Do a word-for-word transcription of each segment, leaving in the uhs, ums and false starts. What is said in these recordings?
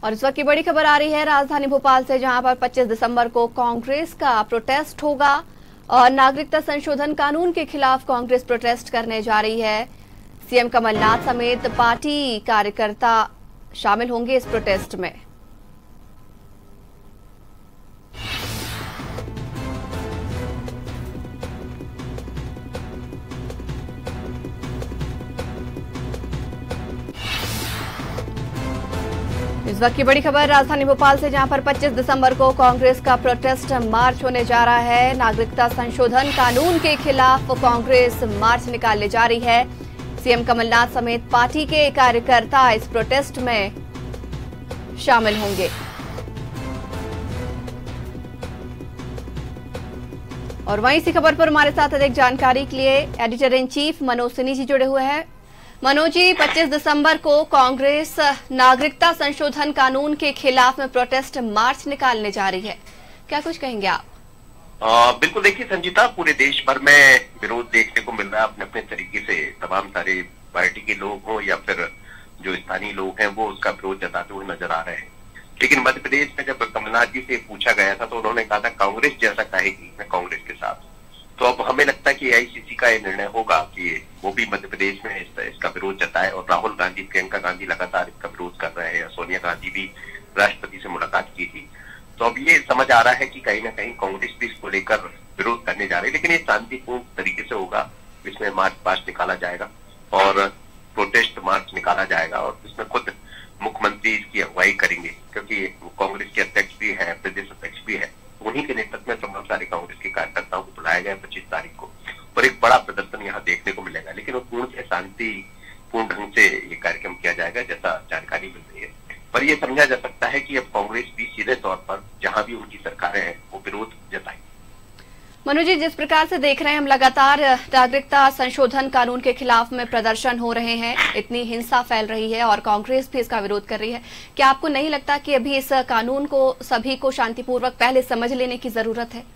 और इस वक्त की बड़ी खबर आ रही है राजधानी भोपाल से, जहां पर पच्चीस दिसंबर को कांग्रेस का प्रोटेस्ट होगा और नागरिकता संशोधन कानून के खिलाफ कांग्रेस प्रोटेस्ट करने जा रही है। सीएम कमलनाथ समेत पार्टी कार्यकर्ता शामिल होंगे इस प्रोटेस्ट में। इस वक्त की बड़ी खबर राजधानी भोपाल से, जहां पर पच्चीस दिसंबर को कांग्रेस का प्रोटेस्ट मार्च होने जा रहा है। नागरिकता संशोधन कानून के खिलाफ कांग्रेस मार्च निकालने जा रही है। सीएम कमलनाथ समेत पार्टी के कार्यकर्ता इस प्रोटेस्ट में शामिल होंगे। और वहीं इसी खबर पर हमारे साथ अधिक जानकारी के लिए editor in chief Manoj Sinha ji जुड़े हुए हैं। मनोज जी, पच्चीस दिसंबर को कांग्रेस नागरिकता संशोधन कानून के खिलाफ में प्रोटेस्ट मार्च निकालने जा रही है, क्या कुछ कहेंगे आप? आ, बिल्कुल, देखिए संजीता, पूरे देश भर में विरोध देखने को मिल रहा है अपने अपने तरीके से। तमाम सारे पार्टी के लोग हों या फिर जो स्थानीय लोग हैं वो उसका विरोध जताते हुए नजर आ रहे हैं। लेकिन मध्य प्रदेश में जब कमलनाथ जी से पूछा गया था तो उन्होंने कहा था कांग्रेस जैसा कहेगी मैं कांग्रेस के साथ। तो अब हमें लगता है कि एआईसीसी का ये निर्णय होगा कि वो भी मध्य प्रदेश में इस, इसका विरोध जताए। और राहुल गांधी, प्रियंका गांधी लगातार इसका विरोध कर रहे हैं। सोनिया गांधी भी राष्ट्रपति से मुलाकात की थी। तो अब ये समझ आ रहा है कि कहीं ना कहीं कांग्रेस भी इसको लेकर विरोध करने जा रही है, लेकिन ये शांतिपूर्ण तरीके से होगा। इसमें मार्च पास्ट निकाला जाएगा और प्रोटेस्ट मार्च निकाला जाएगा और इसमें खुद मुख्यमंत्री इसकी अगुवाई करेंगे, क्योंकि कांग्रेस के अध्यक्ष भी है, प्रदेश अध्यक्ष भी है। उन्हीं के नेतृत्व में तमाम सारे कांग्रेस के कार्यकर्ताओं को बुलाया गया पच्चीस तारीख को और एक बड़ा प्रदर्शन यहाँ देखने को मिलेगा। लेकिन वो पूर्ण से शांतिपूर्ण ढंग से ये कार्यक्रम किया जाएगा, जैसा जानकारी मिल रही है। पर यह समझा जा सकता है कि अब कांग्रेस भी सीधे तौर पर जहां भी उनकी सरकारें हैं वो विरोध जताएगी। मनोज जी, जिस प्रकार से देख रहे हैं हम, लगातार नागरिकता संशोधन कानून के खिलाफ में प्रदर्शन हो रहे हैं, इतनी हिंसा फैल रही है और कांग्रेस भी इसका विरोध कर रही है। क्या आपको नहीं लगता कि अभी इस कानून को सभी को शांतिपूर्वक पहले समझ लेने की जरूरत है?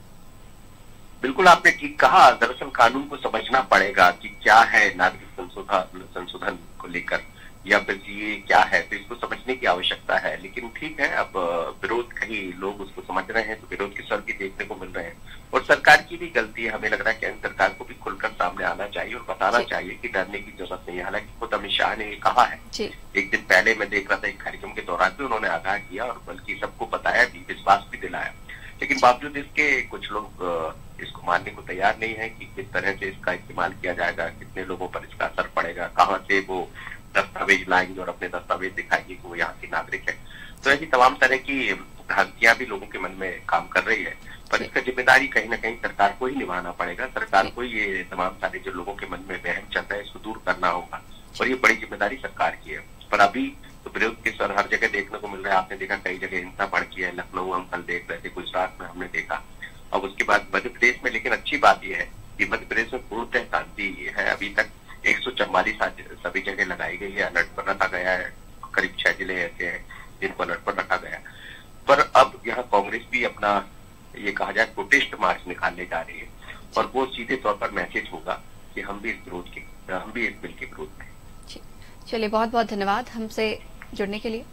बिल्कुल, आपने ठीक कहा। दरअसल कानून को समझना पड़ेगा कि क्या है नागरिक संशोधन संशोधन को लेकर, या फिर ये क्या है, तो इसको समझने की आवश्यकता है। लेकिन ठीक है, अब विरोध कहीं लोग उसको समझ रहे हैं तो विरोध के स्वर भी देखने को मिल रहे हैं और सरकार की भी गलती है। हमें लग रहा है कि सरकार को भी खुलकर सामने आना चाहिए और बताना चाहिए कि डरने की जरूरत नहीं है। हालांकि खुद अमित शाह ने ये कहा है, एक दिन पहले मैं देख रहा था एक कार्यक्रम के दौरान भी उन्होंने आगाह किया और बल्कि सबको बताया भी, विश्वास भी दिलाया। लेकिन बावजूद इसके कुछ लोग इसको मानने को तैयार नहीं है कि किस तरह से इसका इस्तेमाल किया जाएगा, कितने लोगों पर इसका असर पड़ेगा, कहाँ से वो दस्तावेज लाएंगे और अपने दस्तावेज दिखाएंगे कि वो यहाँ के नागरिक है। तो ऐसी तमाम तरह की भ्रांतियां भी लोगों के मन में काम कर रही है। पर इसका जिम्मेदारी कहीं ना कहीं सरकार को ही निभाना पड़ेगा। सरकार को ये तमाम सारे जो लोगों के मन में वहम चल रहा है इसको दूर करना होगा और ये बड़ी जिम्मेदारी सरकार की है। पर अभी तो विरोध के स्वर हर जगह देखने को मिल रहा है। आपने देखा कई जगह हिंसा भड़की है, लखनऊ हम कल देख रहे थे, गुजरात में हमने देखा, और उसके बाद मध्य प्रदेश में। लेकिन अच्छी बात यह है कि मध्य प्रदेश में पूर्णतः शांति है। अभी तक एक सौ चौवालीस सभी जगह लगाई गई है, अलर्ट पर रखा गया है। करीब छह जिले ऐसे हैं जिनको अलर्ट पर रखा गया। पर अब यहाँ कांग्रेस भी अपना ये कहा जाए प्रोटेस्ट मार्च निकालने जा रही है और वो सीधे तौर पर मैसेज होगा कि हम भी इस विरोध के हम भी इस बिल के विरोध में। चलिए, बहुत बहुत धन्यवाद हमसे जुड़ने के लिए।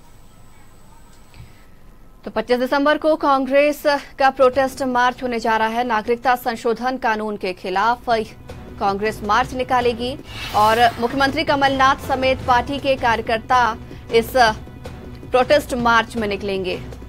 तो पच्चीस दिसंबर को कांग्रेस का प्रोटेस्ट मार्च होने जा रहा है। नागरिकता संशोधन कानून के खिलाफ कांग्रेस मार्च निकालेगी और मुख्यमंत्री कमलनाथ समेत पार्टी के कार्यकर्ता इस प्रोटेस्ट मार्च में निकलेंगे।